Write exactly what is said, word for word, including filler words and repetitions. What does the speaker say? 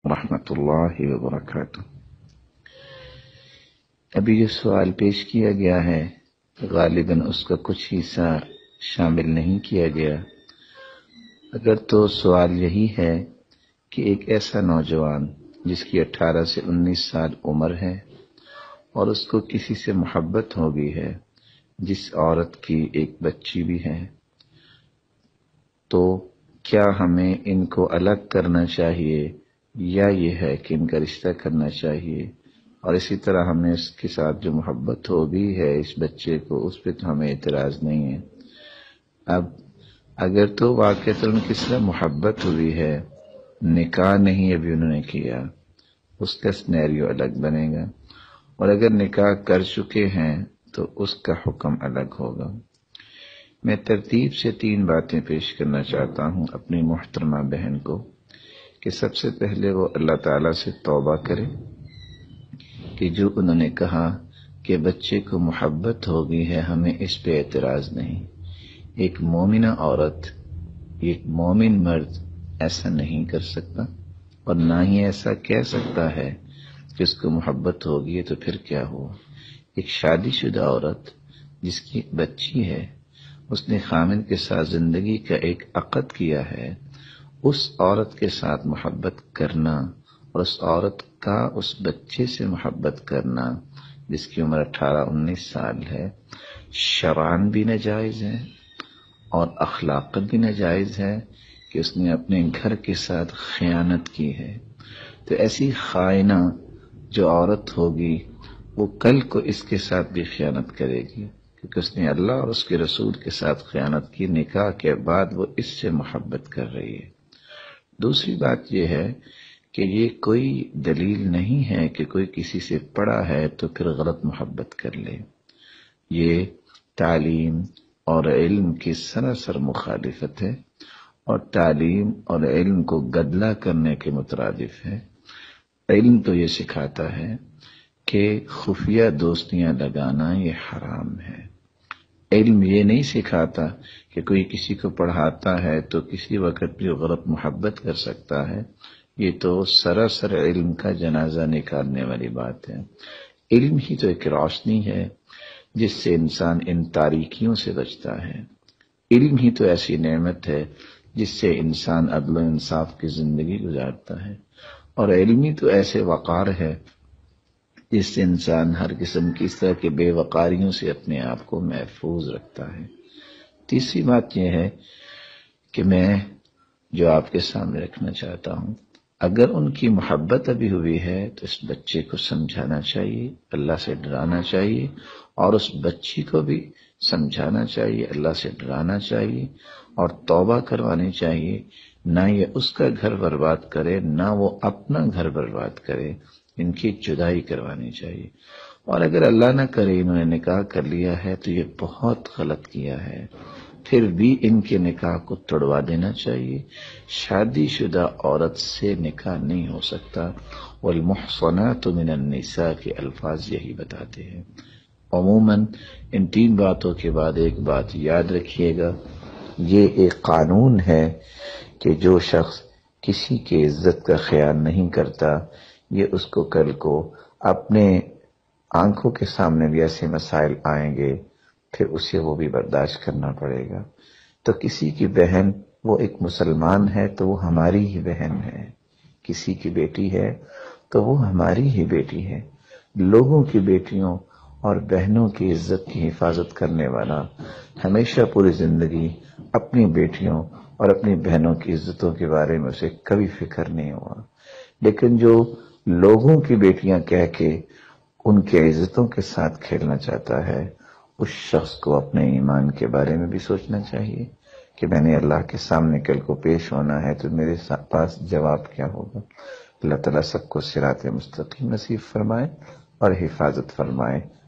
ورحمۃ اللہ وبرکاتہ۔ ابھی جو سوال پیش کیا گیا ہے غالباً اس کا کچھ حصہ شامل نہیں کیا گیا۔ اگر تو سوال یہی ہے کہ ایک ایسا نوجوان جس کی اٹھارہ سے انیس سال عمر ہے اور اس کو کسی سے محبت ہو گئی ہے، جس عورت کی ایک بچی بھی ہے، تو کیا ہمیں ان کو الگ کرنا چاہیے یا یہ ہے کہ ان کا رشتہ کرنا چاہیے؟ اور اسی طرح ہمیں اس کے ساتھ جو محبت ہو گئی ہے اس بچے کو، اس پہ تو ہمیں اعتراض نہیں ہے۔ اب اگر تو واقعتاً ان کی صرف محبت ہوئی ہے، نکاح نہیں ابھی انہوں نے کیا، اس کا سینیریو الگ بنے گا، اور اگر نکاح کر چکے ہیں تو اس کا حکم الگ ہوگا۔ میں ترتیب سے تین باتیں پیش کرنا چاہتا ہوں اپنی محترمہ بہن کو، کہ سب سے پہلے وہ اللہ تعالیٰ سے توبہ کرے کہ جو انہوں نے کہا کہ بچے کو محبت ہو گئی ہے، ہمیں اس پہ اعتراض نہیں۔ ایک مومنہ عورت، ایک مومن مرد ایسا نہیں کر سکتا، اور نہ ہی ایسا کہہ سکتا ہے کہ اس کو محبت ہوگی ہے تو پھر کیا ہوا۔ ایک شادی شدہ عورت جس کی بچی ہے، اس نے خامن کے ساتھ زندگی کا ایک عقد کیا ہے، اس عورت کے ساتھ محبت کرنا اور اس عورت کا اس بچے سے محبت کرنا جس کی عمر اٹھارہ انیس سال ہے، شرعاً بھی ناجائز ہے اور اخلاقاً بھی ناجائز ہے کہ اس نے اپنے گھر کے ساتھ خیانت کی ہے۔ تو ایسی خائنہ جو عورت ہوگی وہ کل کو اس کے ساتھ بھی خیانت کرے گی، کیونکہ اس نے اللہ اور اس کے رسول کے ساتھ خیانت کی۔ نکاح کے بعد وہ اس سے محبت کر رہی ہے۔ دوسری بات یہ ہے کہ یہ کوئی دلیل نہیں ہے کہ کوئی کسی سے پڑھا ہے تو پھر غلط محبت کر لے۔ یہ تعلیم اور علم کی سراسر مخالفت ہے، اور تعلیم اور علم کو گدلا کرنے کے مترادف ہے۔ علم تو یہ سکھاتا ہے کہ خفیہ دوستیاں لگانا یہ حرام ہے۔ علم یہ نہیں سکھاتا کہ کوئی کسی کو پڑھاتا ہے تو کسی وقت بھی غلط محبت کر سکتا ہے۔ یہ تو سراسر علم کا جنازہ نکالنے والی بات ہے۔ علم ہی تو ایک روشنی ہے جس سے انسان ان تاریکیوں سے بچتا ہے۔ علم ہی تو ایسی نعمت ہے جس سے انسان عدل و انصاف کی زندگی گزارتا ہے، اور علم ہی تو ایسے وقار ہے جس سے انسان ہر قسم کی اس طرح کے بے وقاریوں سے اپنے آپ کو محفوظ رکھتا ہے۔ تیسری بات یہ ہے کہ میں جو آپ کے سامنے رکھنا چاہتا ہوں، اگر ان کی محبت ابھی ہوئی ہے تو اس بچے کو سمجھانا چاہیے، اللہ سے ڈرانا چاہیے، اور اس بچی کو بھی سمجھانا چاہیے، اللہ سے ڈرانا چاہیے، اور توبہ کروانی چاہیے۔ نہ یہ اس کا گھر برباد کرے، نہ وہ اپنا گھر برباد کرے، ان کی جدائی کروانی چاہیے۔ اور اگر اللہ نہ کرے انہوں نے نکاح کر لیا ہے تو یہ بہت غلط کیا ہے، پھر بھی ان کے نکاح کو توڑوا دینا چاہیے۔ شادی شدہ عورت سے نکاح نہیں ہو سکتا، والمحصنات من النساء کے الفاظ یہی بتاتے ہیں۔ عموماً ان تین باتوں کے بعد ایک بات یاد رکھیے گا، یہ ایک قانون ہے کہ جو شخص کسی کی عزت کا خیال نہیں کرتا، یہ اس کو کل کو اپنے آنکھوں کے سامنے بھی ایسے مسائل آئیں گے، پھر اسے وہ بھی برداشت کرنا پڑے گا۔ تو کسی کی بہن وہ ایک مسلمان ہے تو وہ ہماری ہی بہن ہے، کسی کی بیٹی ہے تو وہ ہماری ہی بیٹی ہے۔ لوگوں کی بیٹیوں اور بہنوں کی عزت کی حفاظت کرنے والا ہمیشہ پوری زندگی اپنی بیٹیوں اور اپنی بہنوں کی عزتوں کے بارے میں اسے کبھی فکر نہیں ہوا، لیکن جو لوگوں کی بیٹیاں کہہ کے ان کی عزتوں کے ساتھ کھیلنا چاہتا ہے، اس شخص کو اپنے ایمان کے بارے میں بھی سوچنا چاہیے کہ میں نے اللہ کے سامنے کل کو پیش ہونا ہے تو میرے پاس جواب کیا ہوگا۔ اللہ تعالیٰ سب کو صراط مستقیم نصیب فرمائے اور حفاظت فرمائے۔